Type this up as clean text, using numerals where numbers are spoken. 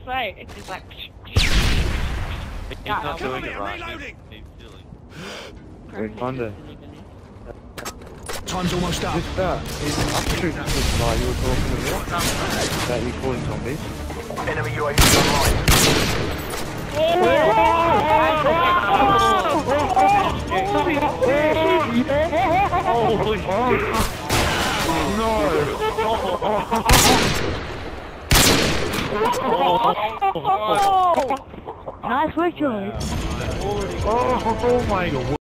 way. It's just like. He's not doing it right. He's silly. Wait, Thunder. Time's almost up. Just that. He's an upstream guy you were talking about. That you calling zombies. Enemy UAV online. Holy shit! No! Nice work, Joey. Oh my god.